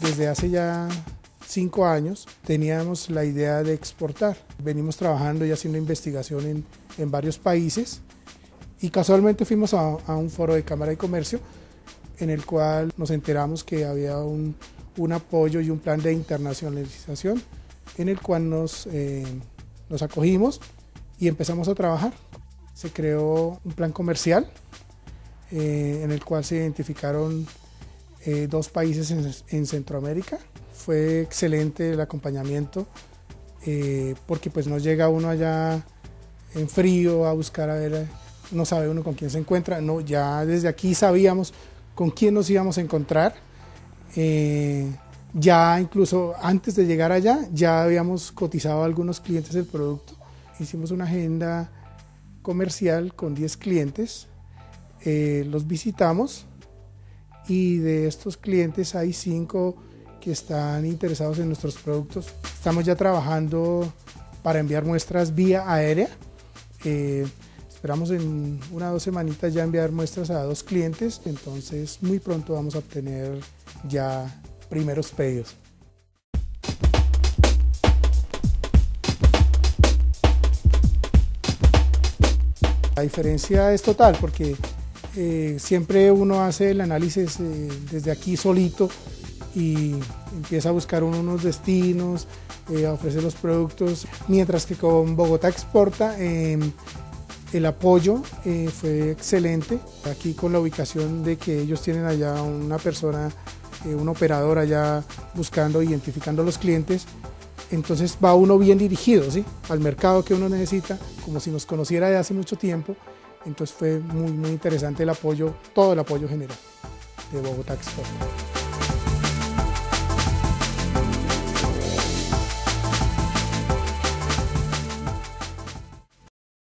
Desde hace ya 5 años teníamos la idea de exportar. Venimos trabajando y haciendo investigación en varios países y casualmente fuimos a un foro de Cámara de Comercio en el cual nos enteramos que había un apoyo y un plan de internacionalización en el cual nos acogimos y empezamos a trabajar. Se creó un plan comercial en el cual se identificaron 2 países en Centroamérica. Fue excelente el acompañamiento porque pues no llega uno allá en frío a buscar, a ver, no sabe uno con quién se encuentra. No, ya desde aquí sabíamos con quién nos íbamos a encontrar. Ya incluso antes de llegar allá ya habíamos cotizado a algunos clientes del producto. Hicimos una agenda comercial con 10 clientes, los visitamos y de estos clientes hay 5 que están interesados en nuestros productos. Estamos ya trabajando para enviar muestras vía aérea. Esperamos en 1 o 2 semanitas ya enviar muestras a 2 clientes, entonces muy pronto vamos a obtener ya primeros pedidos. La diferencia es total porque siempre uno hace el análisis desde aquí solito y empieza a buscar unos destinos, ofrece los productos, mientras que con Bogotá Exporta el apoyo fue excelente. Aquí con la ubicación de que ellos tienen allá una persona, un operador allá buscando, identificando a los clientes, entonces va uno bien dirigido, ¿sí?, al mercado que uno necesita, como si nos conociera de hace mucho tiempo. Entonces fue muy interesante el apoyo, todo el apoyo general de Bogotá Exporta.